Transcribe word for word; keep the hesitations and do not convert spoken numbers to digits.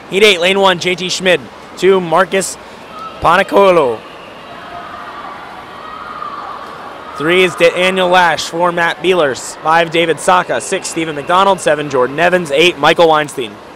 Heat eight, lane one, J T Schmid. Two, Marcus Panicolo. Three is Daniel Lash. Four, Matt Beelers. Five, David Saka. Six, Stephen McDonald. Seven, Jordan Evans. Eight, Michael Weinstein.